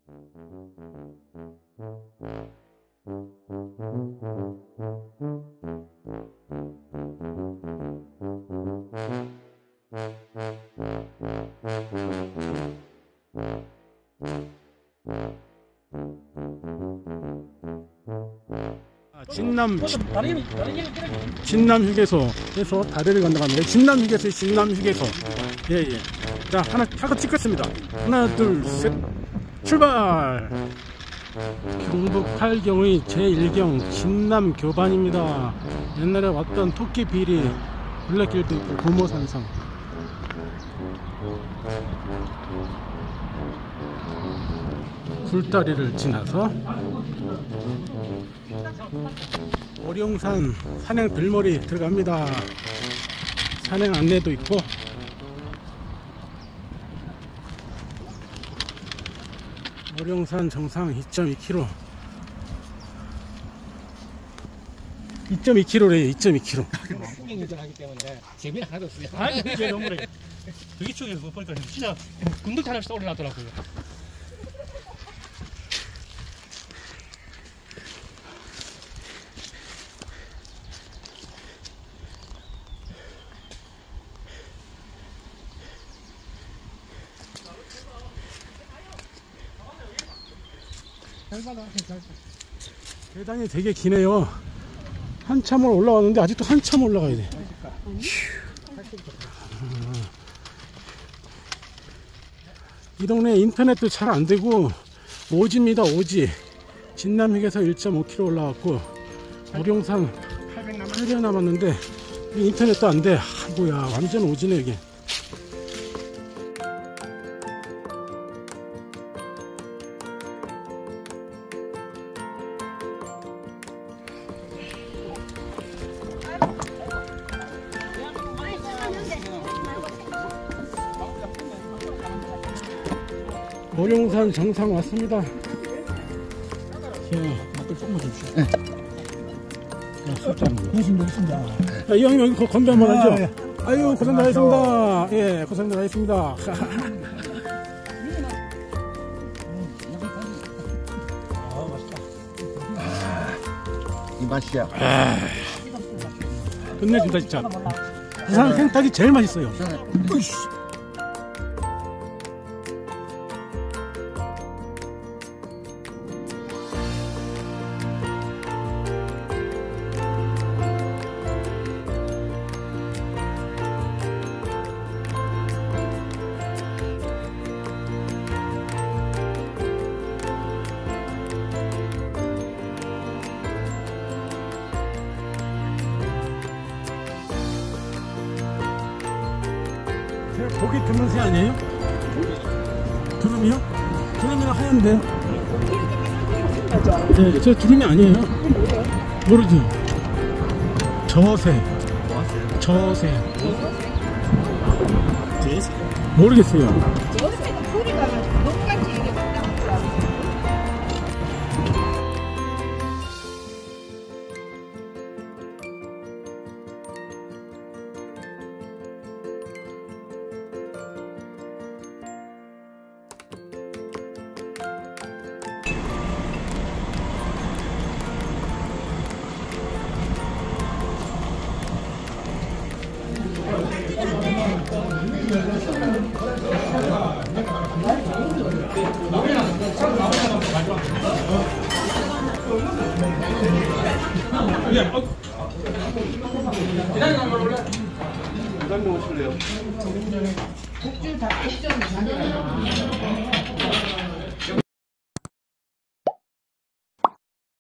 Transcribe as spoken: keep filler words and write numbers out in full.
진남 진남 휴게소에서 다리를 건너갑니다. 진남 휴게소, 진남 휴게소. 예예. 자, 하나 타고 찍겠습니다. 하나, 둘, 셋, 출발. 경북 팔경의 제일 경 진남 교반입니다. 옛날에 왔던 토끼 비리, 블랙길도 있고 고모산성. 굴다리를 지나서 오룡산 산행 들머리 들어갑니다. 산행 안내도 있고 오룡산 정상 이 점 이 킬로미터 이 점 이 킬로미터래요. 이 점 이 킬로미터 풍경 운전하기 때문에 재미는 하나도 없어요. 아니 그게 너무 그래. 여기 쪽에 그거 보니까 진짜 군덕 하나씩 떠올라더라고요. 계단이 되게 기네요. 한참을 올라왔는데 아직도 한참 올라가야 돼. 이 동네 인터넷도 잘 안되고 오지입니다. 오지. 진남휴게소 일 점 오 킬로미터 올라왔고 오룡산 팔백 남았는데 인터넷도 안돼. 아, 뭐야, 완전 오지네 이게. 오룡산 정상 왔습니다. 야, 막걸 조금만 줍시오. 네. 야, 숫자는 거. 고맙습니다. 고맙습니다. 야, 이 형님 여기 건배 한번 하죠. 아, 예. 아유, 고생들 하셨습니다. 예, 고생들 하셨습니다. 아, 맛있다. 이 맛이야. 아, 끝내준다, 진짜. 부산 생닭이 제일 맛있어요. 으이씨. 고기 드문 새 아니에요? 두루미요? 두루미는 하얀데. 네, 저 두루미 아니에요? 모르죠? 저새. 저새. 모르겠어요. 저새는 소리가 똑같이 이게 부담 오실래요? 국주 닭국전